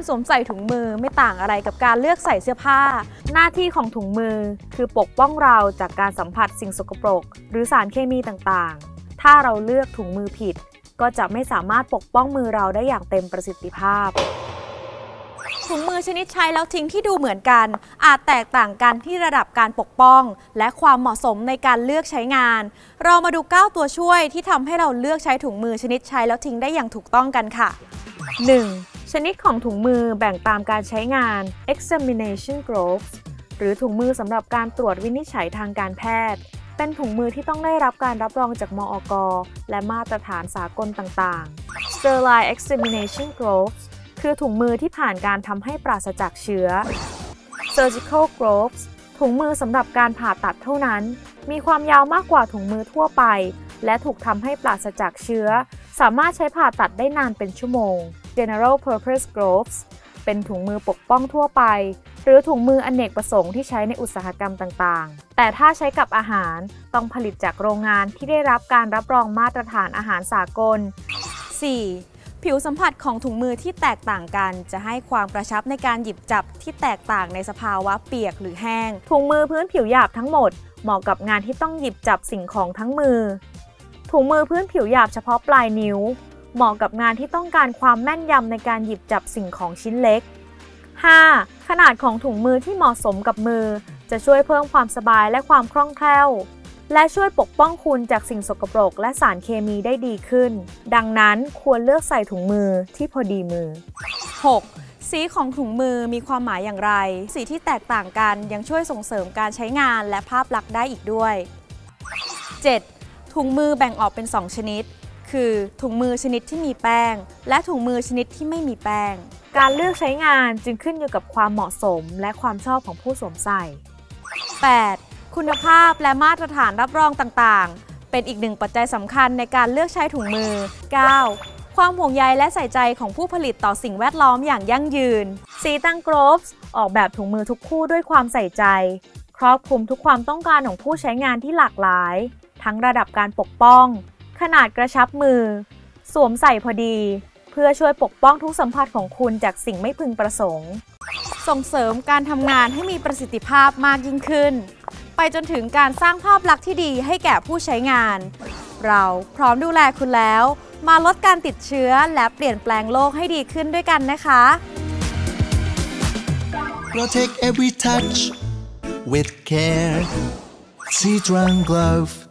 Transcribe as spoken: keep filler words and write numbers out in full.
สวมใส่ถุงมือไม่ต่างอะไรกับการเลือกใส่เสื้อผ้าหน้าที่ของถุงมือคือปกป้องเราจากการสัมผัสสิ่งสกปรกหรือสารเคมีต่างๆถ้าเราเลือกถุงมือผิดก็จะไม่สามารถปกป้องมือเราได้อย่างเต็มประสิทธิภาพถุงมือชนิดใช้แล้วทิ้งที่ดูเหมือนกันอาจแตกต่างกันที่ระดับการปกป้องและความเหมาะสมในการเลือกใช้งานเรามาดูเก้าตัวช่วยที่ทำให้เราเลือกใช้ถุงมือชนิดใช้แล้วทิ้งได้อย่างถูกต้องกันค่ะ หนึ่ง. ชนิดของถุงมือแบ่งตามการใช้งาน examination gloves หรือถุงมือสำหรับการตรวจวินิจฉัยทางการแพทย์เป็นถุงมือที่ต้องได้รับการรับรองจากมอก.และมาตรฐานสากลต่างๆ sterile examination glovesคือถุงมือที่ผ่านการทำให้ปราศจากเชื้อ surgical gloves ถุงมือสำหรับการผ่าตัดเท่านั้นมีความยาวมากกว่าถุงมือทั่วไปและถูกทำให้ปราศจากเชื้อสามารถใช้ผ่าตัดได้นานเป็นชั่วโมง general purpose gloves เป็นถุงมือปกป้องทั่วไปหรือถุงมืออเนกประสงค์ที่ใช้ในอุตสาหกรรมต่างๆแต่ถ้าใช้กับอาหารต้องผลิตจากโรงงานที่ได้รับการรับรองมาตรฐานอาหารสากล สี่. ผิวสัมผัสของถุงมือที่แตกต่างกันจะให้ความกระชับในการหยิบจับที่แตกต่างในสภาวะเปียกหรือแห้งถุงมือพื้นผิวหยาบทั้งหมดเหมาะกับงานที่ต้องหยิบจับสิ่งของทั้งมือถุงมือพื้นผิวหยาบเฉพาะปลายนิ้วเหมาะกับงานที่ต้องการความแม่นยำในการหยิบจับสิ่งของชิ้นเล็ก ห้า. ขนาดของถุงมือที่เหมาะสมกับมือจะช่วยเพิ่มความสบายและความคล่องแคล่วและช่วยปกป้องคุณจากสิ่งสกปรกและสารเคมีได้ดีขึ้นดังนั้นควรเลือกใส่ถุงมือที่พอดีมือ หก. สีของถุงมือมีความหมายอย่างไรสีที่แตกต่างกันยังช่วยส่งเสริมการใช้งานและภาพลักษณ์ได้อีกด้วย เจ็ด. ถุงมือแบ่งออกเป็นสองชนิดคือถุงมือชนิดที่มีแป้งและถุงมือชนิดที่ไม่มีแป้งการเลือกใช้งานจึงขึ้นอยู่กับความเหมาะสมและความชอบของผู้สวมใส่ แปด. คุณภาพและมาตรฐานรับรองต่างๆเป็นอีกหนึ่งปัจจัยสำคัญในการเลือกใช้ถุงมือ เก้า. ความห่วงใยและใส่ใจของผู้ผลิตต่อสิ่งแวดล้อมอย่างยั่งยืนซีตังโกลฟส์ออกแบบถุงมือทุกคู่ด้วยความใส่ใจครอบคลุมทุกความต้องการของผู้ใช้งานที่หลากหลายทั้งระดับการปกป้องขนาดกระชับมือสวมใส่พอดีเพื่อช่วยปกป้องทุกสัมผัสของคุณจากสิ่งไม่พึงประสงค์ส่งเสริมการทำงานให้มีประสิทธิภาพมากยิ่งขึ้นไปจนถึงการสร้างภาพลักษณ์ที่ดีให้แก่ผู้ใช้งานเราพร้อมดูแลคุณแล้วมาลดการติดเชื้อและเปลี่ยนแปลงโลกให้ดีขึ้นด้วยกันนะคะ Protect every touch with care. Citron Glove